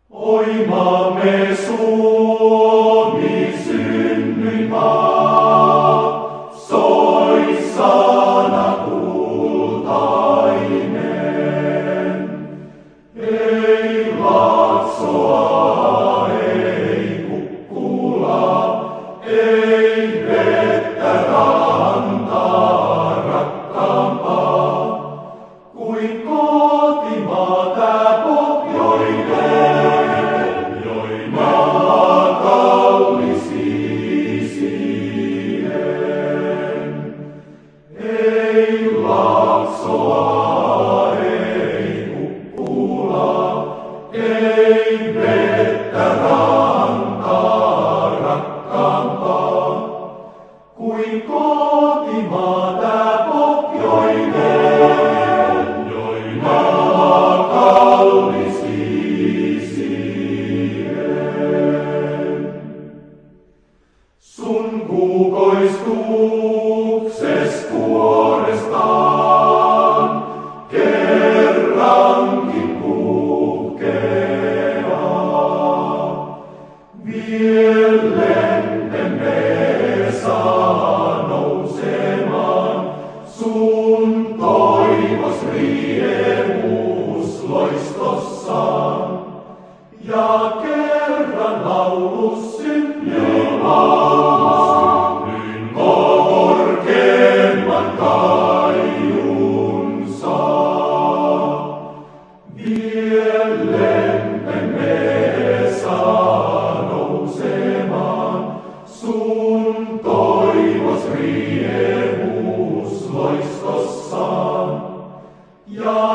Oi maamme Suomi synnyinmaa, soi sana kultainen. Ei Laaksoa, ei Kukkulaa, ei vettä rantaa rakkaampaa kuin kotimaa tää pohjoinen. Ei Laaksoa, ei Kukkulaa, ei vettä rantaa rakkaampaa kuin kotimaa tää pohjoinen, join maa kallis isien. Sun kukoistukses kuorestaan kerrankin puhkeaa. Mielentemme saa nousemaan sun toivos riemus loistossaan. Ja kerran laulus synnyin korkeimman kaiun saa. Mielentemme saa nousemaan sun toivos riemus loistossaan. Ja